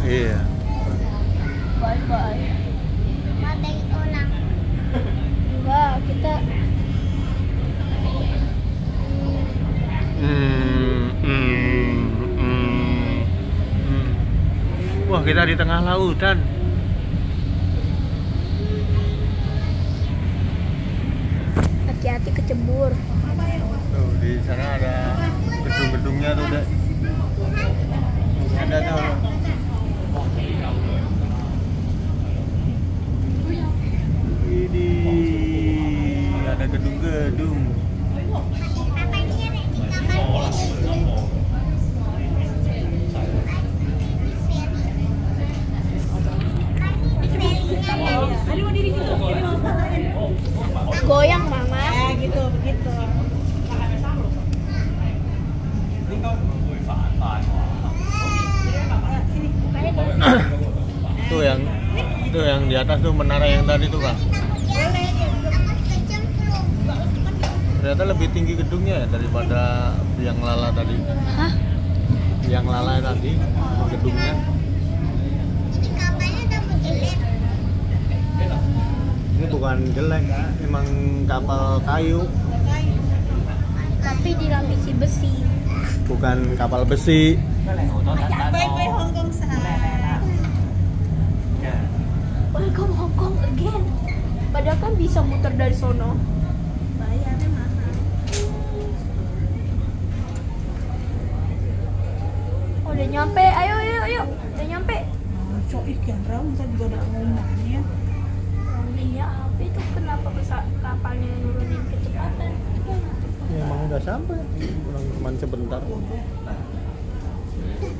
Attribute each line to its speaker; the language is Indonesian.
Speaker 1: Iya.
Speaker 2: Bye bye.
Speaker 3: Badai ulang.
Speaker 2: Enggak, kita
Speaker 1: Wah, kita di tengah lautan.
Speaker 2: hati-hati kecebur.
Speaker 1: Tuh, di sana ada gedung-gedungnya tuh, Dek. Ada tuh. Ini ada gedung-gedung.
Speaker 2: Goyang mama.
Speaker 4: Gitu begitu.
Speaker 1: Tuh yang di atas tuh menara yang tadi tuh, Kak. Ternyata lebih tinggi gedungnya ya daripada yang Lala tadi.
Speaker 2: Hah?
Speaker 1: Yang Lala tadi gedungnya.
Speaker 3: Ini kapalnya udah menjelek.
Speaker 1: Ini bukan jelek, Kak. Emang kapal kayu,
Speaker 2: Tapi dilapisi besi.
Speaker 1: bukan kapal besi.
Speaker 4: Bye-bye Hong Kong sa.
Speaker 2: Welcome Hong Kong again. Padahal kan bisa muter dari sono.
Speaker 4: Bayarnya mahal.
Speaker 2: Oh, udah nyampe. Ayo. Udah nyampe.
Speaker 4: So ikan raw, kita juga ada pengumumannya.
Speaker 2: Iya, apa itu kenapa bisa kapalnya nurunin kecepatan?
Speaker 1: Ya, emang udah sampai, cuma sebentar.